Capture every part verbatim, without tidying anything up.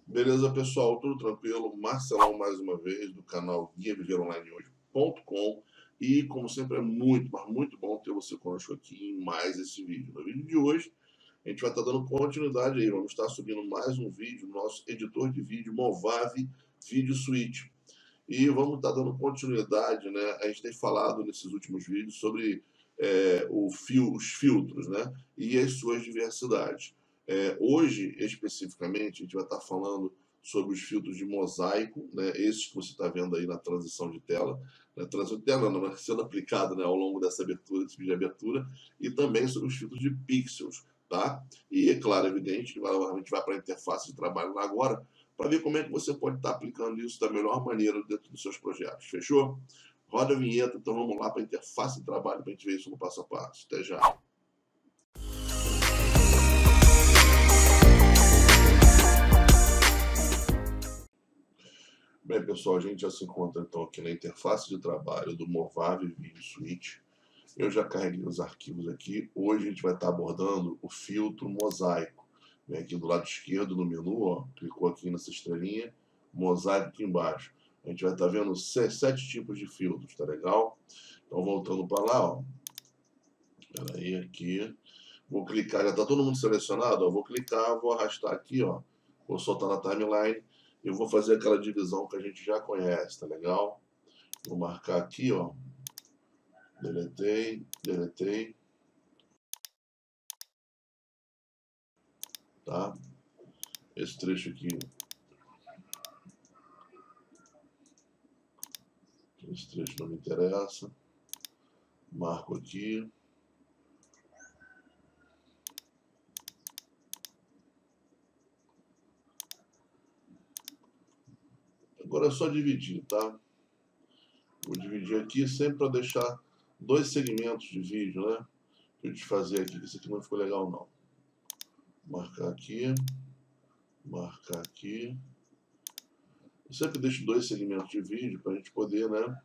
Beleza, pessoal? Tudo tranquilo? Marcelão mais uma vez, do canal guia viver online hoje ponto com. E, como sempre, é muito, mas muito bom ter você conosco aqui em mais esse vídeo. No vídeo de hoje, a gente vai estar dando continuidade aí. Vamos estar subindo mais um vídeo no nosso editor de vídeo, Movavi Video Suite. E vamos estar dando continuidade, né? A gente tem falado nesses últimos vídeos sobre é, o fio, os filtros, né? E as suas diversidades. É, hoje, especificamente, a gente vai estar falando sobre os filtros de mosaico, né? Esses que você está vendo aí na transição de tela, na transição de tela não, mas sendo aplicado, né, ao longo dessa abertura, desse vídeo de abertura, e também sobre os filtros de pixels, tá? E é claro, evidente, que a gente vai para a interface de trabalho agora, para ver como é que você pode estar aplicando isso da melhor maneira dentro dos seus projetos. Fechou? Roda a vinheta, então vamos lá para a interface de trabalho para a gente ver isso no passo a passo. Até já. Bem, pessoal, a gente já se encontra então aqui na interface de trabalho do Movavi Video Suite. Eu já carreguei os arquivos aqui. Hoje a gente vai estar abordando o filtro mosaico. Vem aqui do lado esquerdo no menu, ó, clicou aqui nessa estrelinha, mosaico aqui embaixo. A gente vai estar vendo sete tipos de filtros, tá legal? Então, voltando para lá, ó. Espera aí, aqui. Vou clicar, já está todo mundo selecionado, ó. Vou clicar, vou arrastar aqui, ó. Vou soltar na timeline e vou fazer aquela divisão que a gente já conhece, tá legal? Vou marcar aqui, ó. Deletei, deletei. Tá? Esse trecho aqui. Esse trecho não me interessa. Marco aqui. Agora é só dividir, tá? Vou dividir aqui sempre para deixar dois segmentos de vídeo, né? Deixa eu desfazer aqui, que isso aqui não ficou legal, não. Marcar aqui. Marcar aqui. Eu sempre deixo dois segmentos de vídeo para a gente poder, né?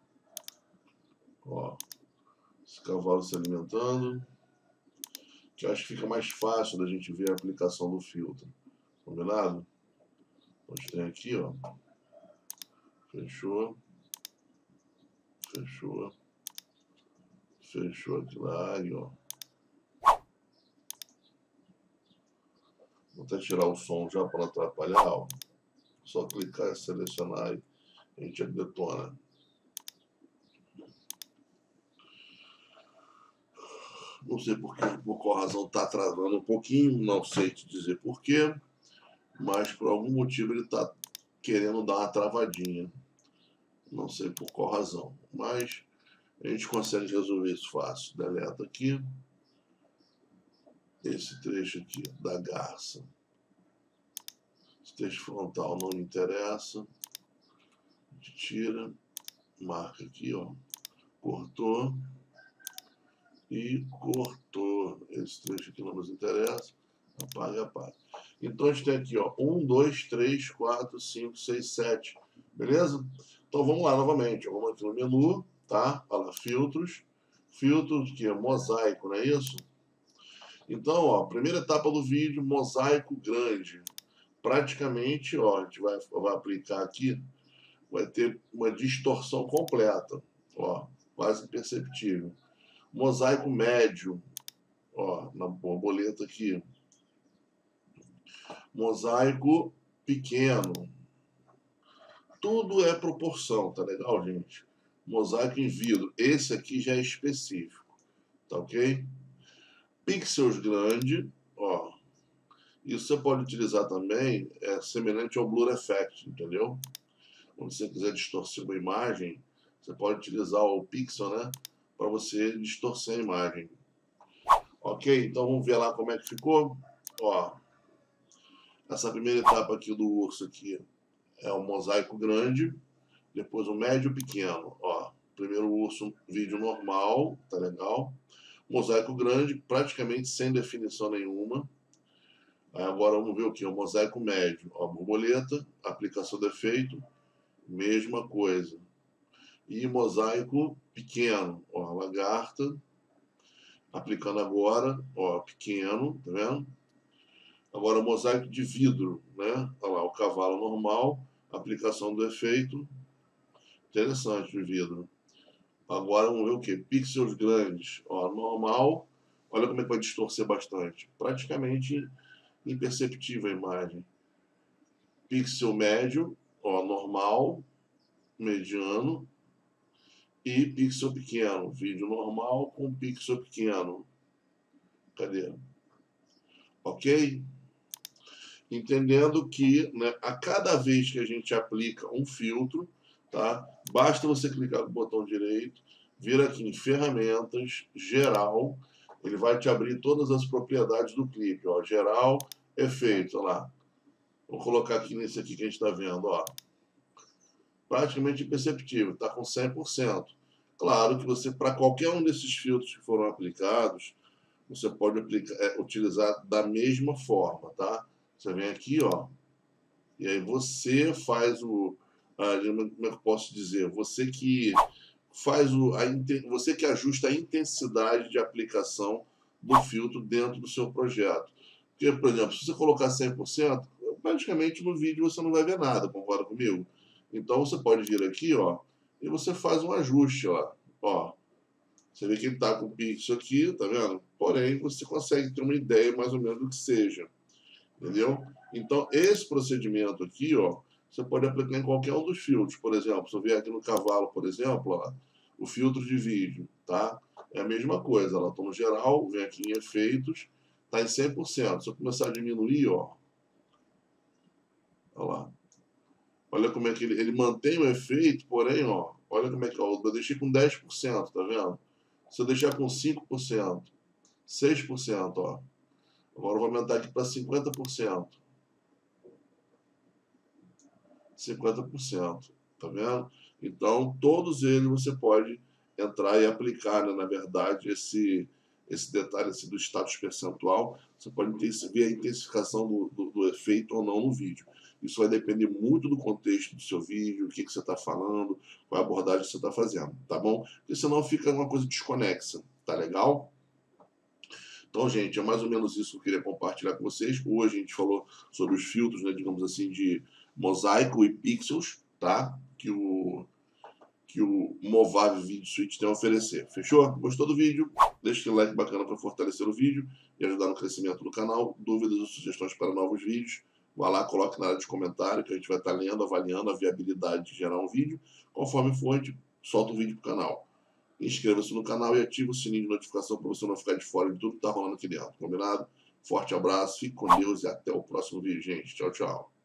Ó, esse cavalo se alimentando. Que eu acho que fica mais fácil da gente ver a aplicação do filtro. Combinado? Então, a gente tem aqui, ó. Fechou. Fechou. Fechou aqui na área, ó. Vou até tirar o som já para não atrapalhar, ó. Só clicar e selecionar e a gente detona. Não sei por, que, por qual razão está travando um pouquinho, não sei te dizer porquê, mas por algum motivo ele está querendo dar uma travadinha. Não sei por qual razão, mas a gente consegue resolver isso fácil. Deleta aqui. Esse trecho aqui da garça. Esse trecho frontal não me interessa. A gente tira, marca aqui, ó. Cortou. E cortou. Esse trecho aqui não nos interessa. Apaga, apaga. Então a gente tem aqui, ó, um, dois, três, quatro, cinco, seis, sete. Beleza? Então vamos lá novamente. Vamos aqui no menu, tá? Olha lá, filtros. Filtros que é mosaico, não é isso? Então, ó, primeira etapa do vídeo, mosaico grande. Praticamente, ó, a gente vai, vai aplicar aqui, vai ter uma distorção completa. Ó, quase imperceptível. Mosaico médio, ó, na borboleta aqui. Mosaico pequeno. Tudo é proporção, tá legal, gente? Mosaico em vidro. Esse aqui já é específico, tá ok? Pixels grande, ó. Isso você pode utilizar também, é semelhante ao Blur Effect, entendeu? Quando você quiser distorcer uma imagem, você pode utilizar o pixel, né? Para você distorcer a imagem. Ok? Então vamos ver lá como é que ficou. Ó, essa primeira etapa aqui do urso aqui é o mosaico grande, depois o médio e pequeno. Ó, primeiro urso, vídeo normal, tá legal. Mosaico grande, praticamente sem definição nenhuma. Aí agora vamos ver o que? O mosaico médio. Ó, borboleta, aplicação de efeito, mesma coisa. E mosaico pequeno, ó, lagarta, aplicando agora, ó, pequeno, tá vendo? Agora o mosaico de vidro, né? Olha lá, cavalo normal, aplicação do efeito. Interessante o vidro. Agora vamos ver o que? Pixels grandes. Ó, normal. Olha como é que vai distorcer bastante. Praticamente imperceptível a imagem. Pixel médio, ó, normal, mediano e pixel pequeno. Vídeo normal com pixel pequeno. Cadê? Ok? Entendendo que, né, a cada vez que a gente aplica um filtro, tá? Basta você clicar com o botão direito, vir aqui em ferramentas, geral, ele vai te abrir todas as propriedades do clipe, ó, geral, efeito, olha lá. Vou colocar aqui nesse aqui que a gente está vendo, ó. Praticamente imperceptível, está com cem por cento. Claro que você, para qualquer um desses filtros que foram aplicados, você pode aplicar, é, utilizar da mesma forma, tá? Você vem aqui, ó, e aí você faz o, ah, como é que eu posso dizer? Você que faz o, a, você que ajusta a intensidade de aplicação do filtro dentro do seu projeto. Porque, por exemplo, se você colocar cem por cento, praticamente no vídeo você não vai ver nada, concorda comigo? Então você pode vir aqui, ó, e você faz um ajuste, ó, ó. Você vê que ele está com o pixel aqui, tá vendo? Porém, você consegue ter uma ideia mais ou menos do que seja. Entendeu? Então, esse procedimento aqui, ó, você pode aplicar em qualquer um dos filtros. Por exemplo, se eu vier aqui no cavalo, por exemplo, ó, o filtro de vídeo, tá? É a mesma coisa. Ela está no geral, vem aqui em efeitos, está em cem por cento. Se eu começar a diminuir, ó, olha lá. Olha como é que ele, ele mantém o efeito, porém, ó, olha como é que, ó, eu deixei com dez por cento, tá vendo? Se eu deixar com cinco por cento, seis por cento, ó. Agora eu vou aumentar aqui para cinquenta por cento. cinquenta por cento, tá vendo? Então, todos eles você pode entrar e aplicar, né, na verdade, esse, esse detalhe assim, do status percentual. Você pode ver a intensificação do, do, do efeito ou não no vídeo. Isso vai depender muito do contexto do seu vídeo, o que, que você está falando, qual a abordagem que você está fazendo, tá bom? Porque senão fica uma coisa desconexa, tá legal? Então, gente, é mais ou menos isso que eu queria compartilhar com vocês. Hoje a gente falou sobre os filtros, né, digamos assim, de mosaico e pixels, tá? Que o, que o Movave Video Suite tem a oferecer. Fechou? Gostou do vídeo? Deixa aquele like bacana para fortalecer o vídeo e ajudar no crescimento do canal. Dúvidas ou sugestões para novos vídeos? Vá lá, coloque na área de comentário que a gente vai estar lendo, avaliando a viabilidade de gerar um vídeo. Conforme for, a gente solta um vídeo para o canal. Inscreva-se no canal e ative o sininho de notificação para você não ficar de fora de tudo que está rolando aqui dentro. Combinado? Forte abraço, fique com Deus e até o próximo vídeo, gente. Tchau, tchau.